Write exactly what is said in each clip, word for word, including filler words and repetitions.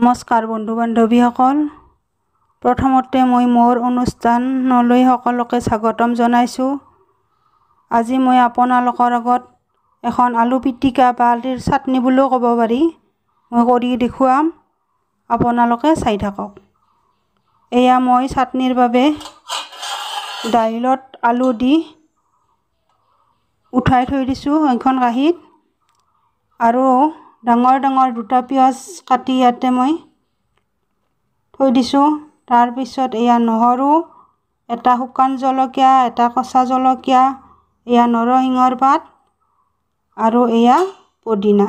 নমস্কাৰ বন্ধু বান্ধৱীসকল, প্ৰথমতে মই মোৰ অনুষ্ঠানলৈ সকলোকে স্বাগতম জনাইছোঁ। আজি মই আপোনালোকৰ আগত এখন আলু পিটিকা বা আলুৰ চাটনি বুলিও ক'ব পাৰি মই কৰি দেখুৱাম। আপোনালোকে চাই থাকক। এয়া মই চাটনিৰ বাবে দাইলত আলু দি উঠাই থৈ দিছোঁ এখন কাঁহীত, আৰু ডাঙৰ ডাঙৰ দুটা পিঁয়াজ কাটি ইয়াতে মই থৈ দিছোঁ। তাৰপিছত এয়া নহৰু, এটা শুকান জলকীয়া, এটা কেঁচা জলকীয়া, এয়া নৰসিংহৰ পাত আৰু এয়া পদিনা।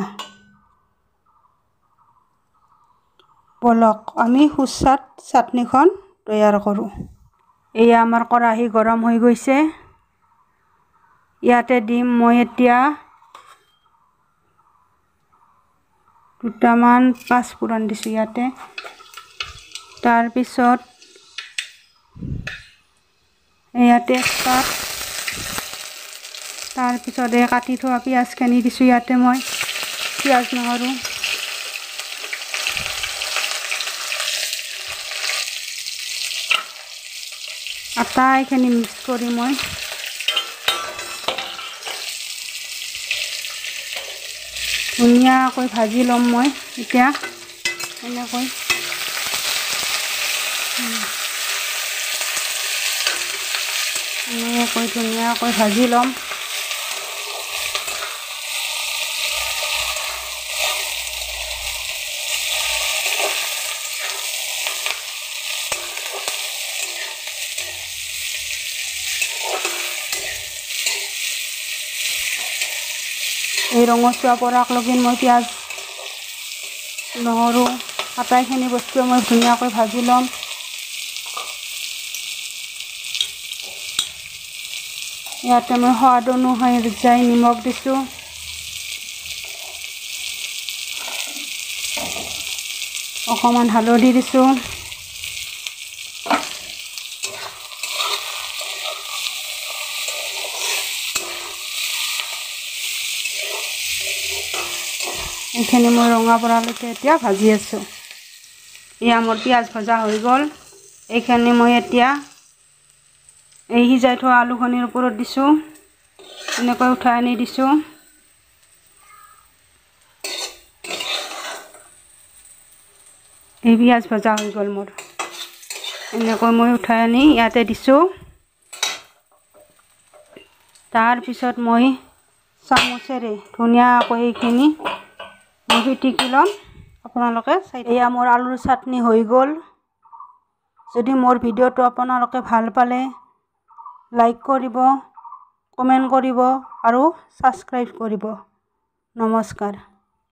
বলক আমি সুস্বাদ চাটনিখন তৈয়াৰ কৰোঁ। এয়া আমাৰ কেৰাহী গৰম হৈ গৈছে। ইয়াতে দিম মই এতিয়া দুটামান পাঁচফোৰণ দিছোঁ ইয়াতে। তাৰপিছত এয়া তেজপাত, তাৰপিছত এই কাটি থোৱা পিঁয়াজখিনি দিছোঁ ইয়াতে মই, পিঁয়াজ নহৰু, আটাইখিনি মিক্স কৰি মই ধুনীয়াকৈ ভাজি ল'ম। মই এতিয়া এনেকৈ এনেকৈ ধুনীয়াকৈ ভাজি ল'ম। এই ৰঙচুৱা পৰাক লগি মই পিঁয়াজ নহৰু আটাইখিনি বস্তু মই ধুনীয়াকৈ ভাজি ল'ম। ইয়াতে মই সোৱাদ অনুযায়ী নিমখ দিছোঁ, অকণমান হালধি দিছোঁ, এইখিনি মই ৰঙা পৰালৈকে এতিয়া ভাজি আছোঁ। এয়া মোৰ পিঁয়াজ ভজা হৈ গ'ল। এইখিনি মই এতিয়া এই সিজাই থোৱা আলুখিনিৰ ওপৰত দিছোঁ, এনেকৈ উঠাই আনি দিছোঁ। এই পিঁয়াজ ভজা হৈ গ'ল মোৰ, এনেকৈ মই উঠাই আনি ইয়াতে দিছোঁ। তাৰপিছত মই চামুচেৰে ধুনীয়াকৈ এইখিনি মই পিটিকি ল'ম। আপোনালোকে চাই, এয়া মোৰ আলুৰ চাটনি হৈ গ'ল। যদি মোৰ ভিডিঅ'টো আপোনালোকে ভাল পালে লাইক কৰিব, কমেণ্ট কৰিব আৰু ছাবস্ক্ৰাইব কৰিব। নমস্কাৰ।